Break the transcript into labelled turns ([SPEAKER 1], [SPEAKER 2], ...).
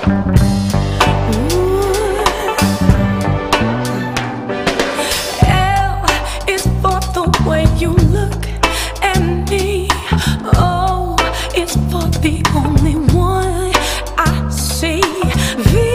[SPEAKER 1] L is for the way you look at me. O is for the only one I see. V